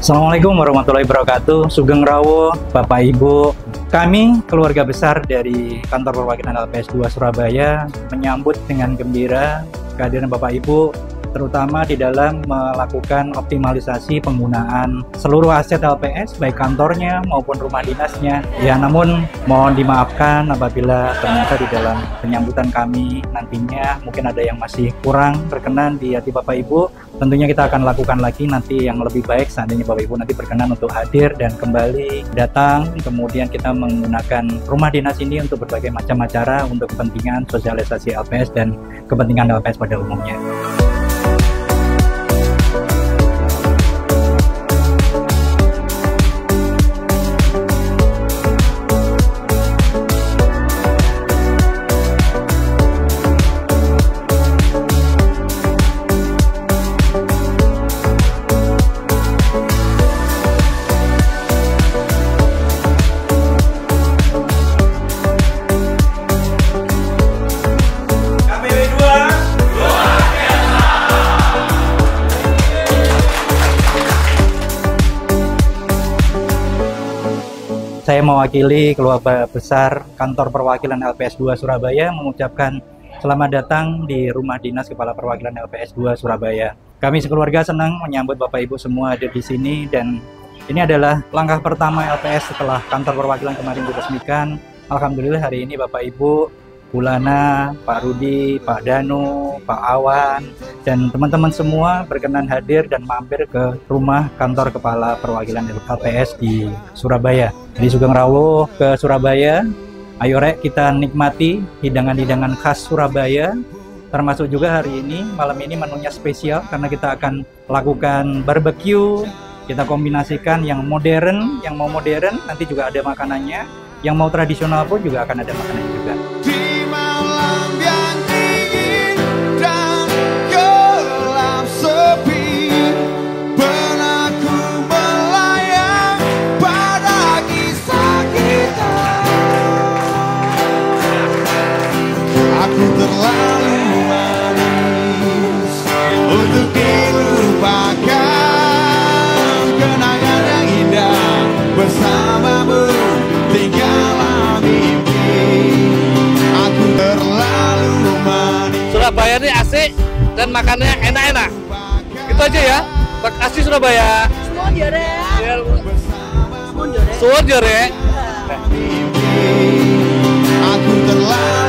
Assalamualaikum warahmatullahi wabarakatuh. Sugeng Rawuh, Bapak Ibu. Kami keluarga besar dari kantor perwakilan LPS 2 Surabaya menyambut dengan gembira kehadiran Bapak Ibu, terutama di dalam melakukan optimalisasi penggunaan seluruh aset LPS, baik kantornya maupun rumah dinasnya. Ya, namun mohon dimaafkan apabila ternyata di dalam penyambutan kami nantinya mungkin ada yang masih kurang berkenan di hati Bapak Ibu. Tentunya kita akan lakukan lagi nanti yang lebih baik seandainya Bapak Ibu nanti berkenan untuk hadir dan kembali datang. Kemudian kita menggunakan rumah dinas ini untuk berbagai macam acara untuk kepentingan sosialisasi LPS dan kepentingan LPS pada umumnya. Saya mewakili keluarga besar kantor perwakilan LPS 2 Surabaya mengucapkan selamat datang di rumah dinas Kepala Perwakilan LPS 2 Surabaya. Kami sekeluarga senang menyambut Bapak Ibu semua hadir di sini, dan ini adalah langkah pertama LPS setelah kantor perwakilan kemarin diresmikan. Alhamdulillah hari ini Bapak Ibu, Bu Lana, Pak Rudi, Pak Danu, Pak Awan, dan teman-teman semua berkenan hadir dan mampir ke rumah kantor Kepala Perwakilan LPS di Surabaya. Di Sugeng Rawuh ke Surabaya, ayo rek kita nikmati hidangan-hidangan khas Surabaya, termasuk juga hari ini, malam ini menunya spesial karena kita akan lakukan barbecue. Kita kombinasikan yang modern, yang mau modern nanti juga ada makanannya, yang mau tradisional pun juga akan ada makanannya juga. Surabaya ini asik dan makannya enak-enak. Gitu aja ya. Makasih Surabaya. Suwun ya rek. Suwun ya rek. Aku terlalu